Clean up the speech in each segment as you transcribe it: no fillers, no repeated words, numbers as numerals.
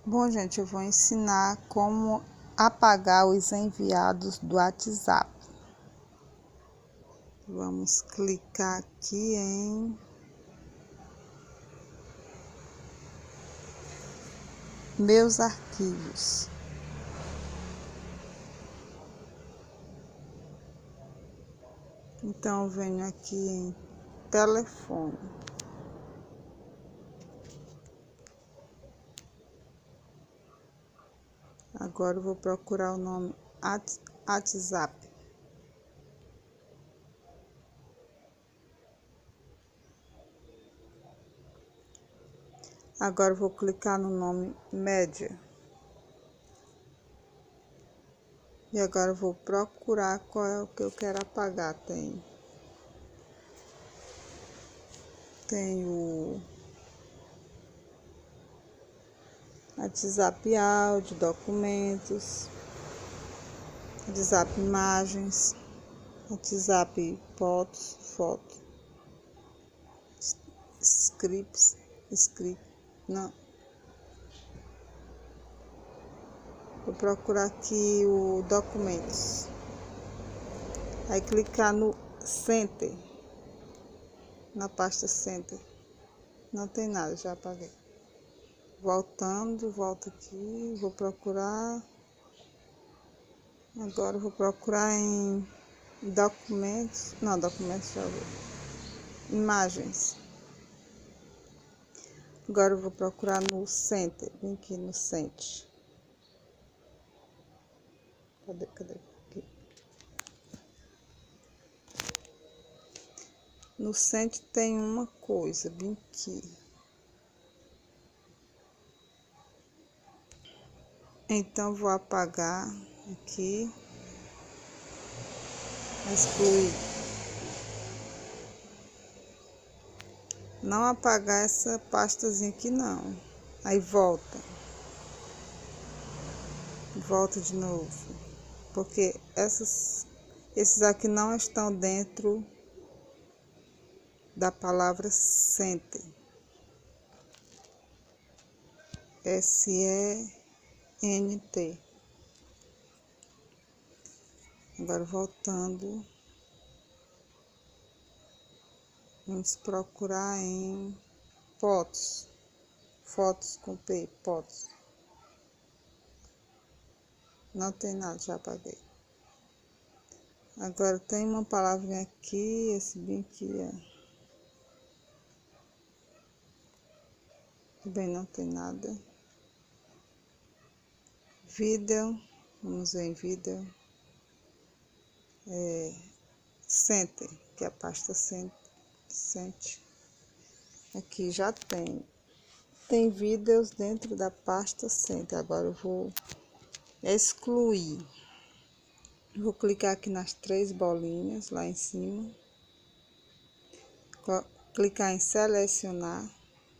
Bom, gente, eu vou ensinar como apagar os enviados do WhatsApp. Vamos clicar aqui em Meus arquivos. Então, eu venho aqui em Telefone. Agora eu vou procurar o nome WhatsApp. Agora eu vou clicar no nome Média. E agora eu vou procurar qual é o que eu quero apagar. Tem o WhatsApp áudio, documentos, WhatsApp imagens, WhatsApp foto, não. Vou procurar aqui o documentos. Aí clicar no Center, na pasta Center. Não tem nada, já apaguei. Volto aqui, vou procurar. Agora eu vou procurar em documentos. Não, documentos já vi. Imagens. Agora eu vou procurar no Center. Vem aqui no Center. Cadê? Aqui. No Center tem uma coisa, bem aqui. Então vou apagar aqui. Excluir. Não apagar essa pastazinha aqui não. Aí volta de novo, porque esses aqui não estão dentro da palavra Center. SENT. Agora voltando, vamos procurar em fotos com P, fotos. Não tem nada, já apaguei. Agora tem uma palavrinha aqui, esse bem aqui, ó. Também não tem nada. Vídeo, vamos ver em vídeo. Center, que é a pasta Center. Aqui já tem vídeos dentro da pasta Center. Agora eu vou excluir. Vou clicar aqui nas 3 bolinhas lá em cima. Clicar em selecionar.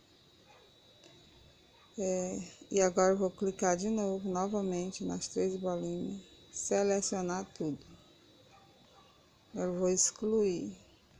E agora eu vou clicar de novo, novamente, nas 3 bolinhas. Selecionar tudo. Eu vou excluir.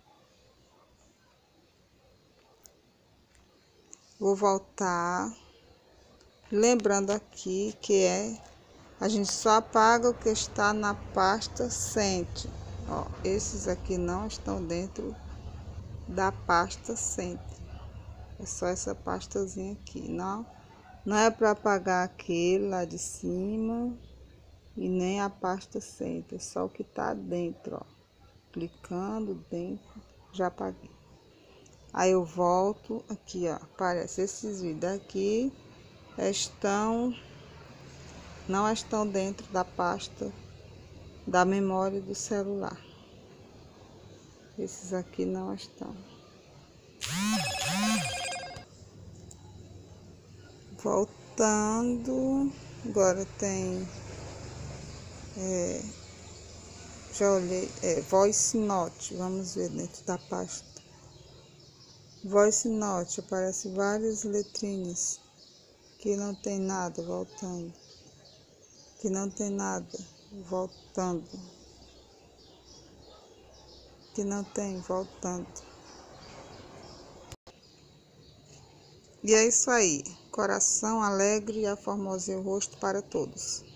Vou voltar. Lembrando aqui que a gente só apaga o que está na pasta Center. Ó, esses aqui não estão dentro da pasta Center. É só essa pastazinha aqui. Não é para apagar aquele lá de cima e nem a pasta Center. É só o que está dentro, ó. Clicando dentro, já apaguei. Aí eu volto aqui, ó. Aparece esses vídeos aqui. Não estão dentro da pasta da memória do celular. Esses aqui não estão. Voltando. Agora tem... já olhei. Voice Note. Vamos ver dentro da pasta. Voice Note. Aparece várias letrinhas. Que não tem nada. Voltando. Que não tem nada, voltando. Que não tem, voltando. E é isso aí. coração alegre e a formoseia o rosto para todos.